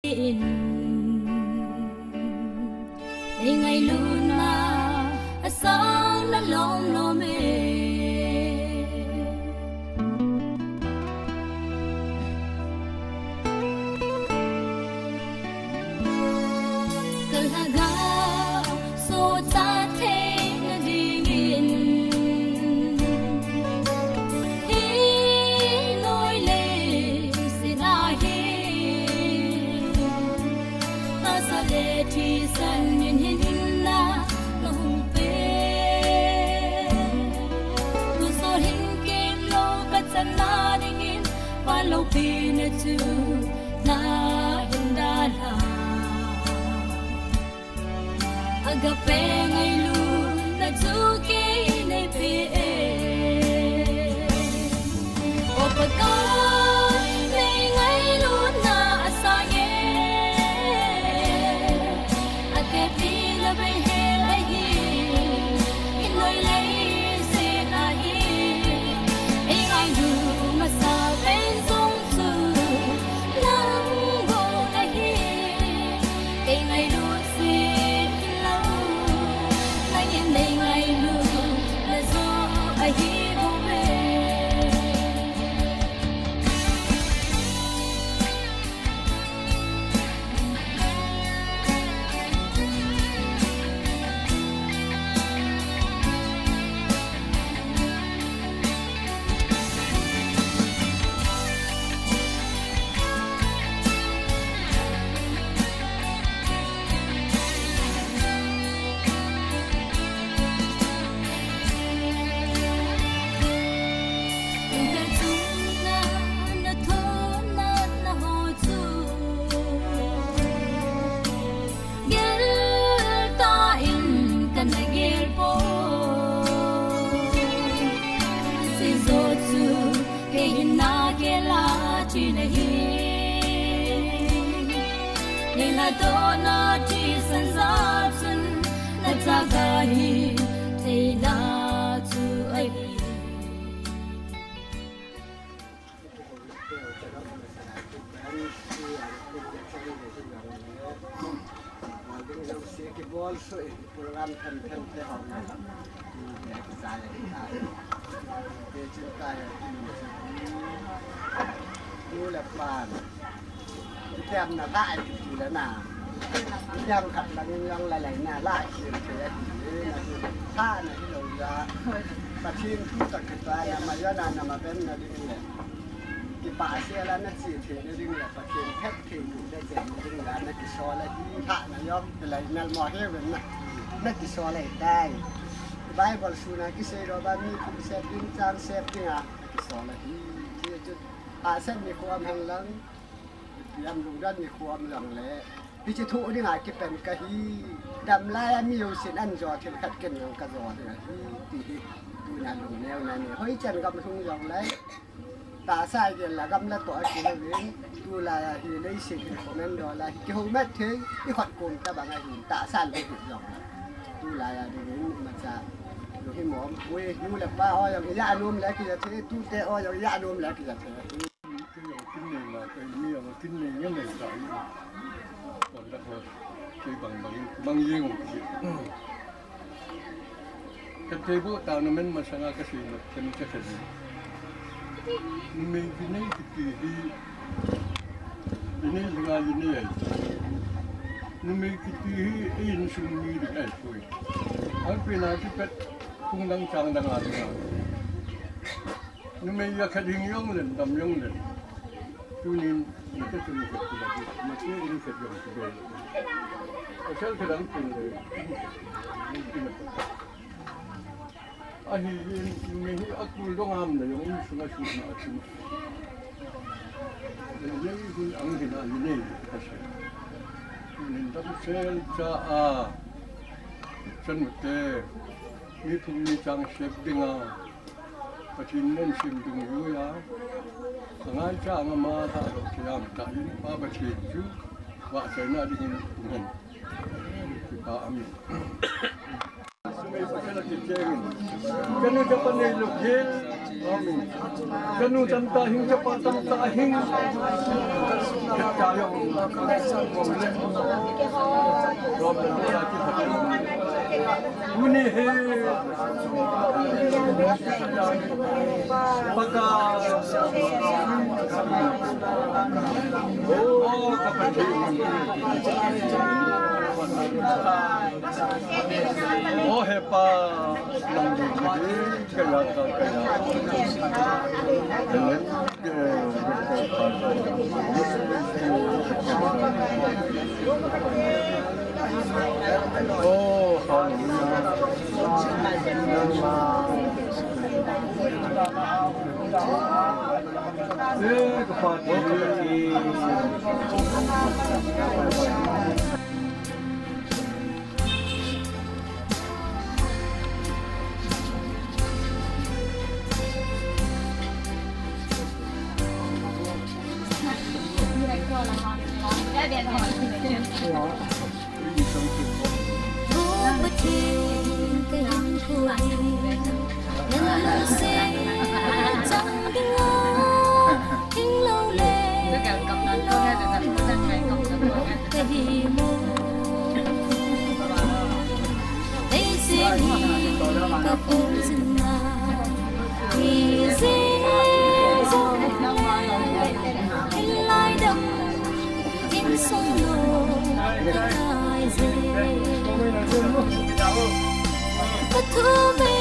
ngày luôn mà sáng đã lòng lo mê thì dần nhìn hình na lòng về tu so hình kim lâu cắt chân na đình in và lâu pin na chu na hình đa la agape ngày luôn na chu ke nei pe opaka do na chi san za sun na cha ga hi thei la chu ai cái ball sợi program thân thân thế học này cái dài cái chân tay như là bàn xem là lại thì là nào xem cặp là nhân lại lại là lại thì thế là tha này cái đầu ra và thiên thu tất cả là mà do là mà bên là đi này cái bà xe là nó chỉ thế nó đi này và thiên thép thì cũngได้เจ็บđi là nó chỉ so làที่ท่านะยอมเป็นไรนั่นมอให้เป็นน่ะnó chỉ so lại đây Bible su na cái xe đó ba mi cũng xe pin trang xe pin à cái so làที่จะเส้นมีความแห้งแล้งยำลุงด้านมีความหลังเละพิจิตรนี่ไงก็เป็นกะฮีดำลายมีอยู่สินอันจอที่ขัดกันอย่างกระจอเนี่ยที่ดูนั่นลุงแนวนั่นเนี่ยเฮ้ยจันกับทุ่งยองเลยตาใส่เดียวละกำละตัวกินเลยดูลายฮีเลยสิ่งของนั้นดอลายที่หัวแม่เทที่ขัดโกงตาบางไอ้หินตาสั่นเลยหุ่นยองดูลายเดี๋ยวนี้มันจะดูให้หมอเว้ยดูแหละว่าอ๋ออย่างยานุ่มแล้วกี่จะเทดูแต่อ๋ออย่างยานุ่มแล้วกี่จะเท cái này mà cái miệng cái này như này vậy còn đặc biệt cái bằng gì cũng cái thế bộ tao nó mình mà sang cái gì mà cái gì mình cái này cái này là cái này mình cái in sung đi được cái thôi anh phải nói cái không đang trang đang làm gì nhưng mình cái hình dung lên đầm dung lên tu nín mình cái tu nín cái gì mà cái ini cái gì cái gì asal cái đằng tin đấy anh mình aku dong am đấy yung sunga sunga asin jadi pun ang kita ini kasi ini tak sel cha a chân một tê ni thùng ni chang xếp dinga pachin nen sim dung yu ya ngay cha mà thà được thì làm tại ba bạch chỉ chú vợ chơi na đi nhìn nhìn thì ba âm cái này phải là cái chơi cái này cho con này lục hết Ganu janta hing cepatan ta hing kaya Muni he Paka Oh kapati Oh hepa kaya Oh, Thu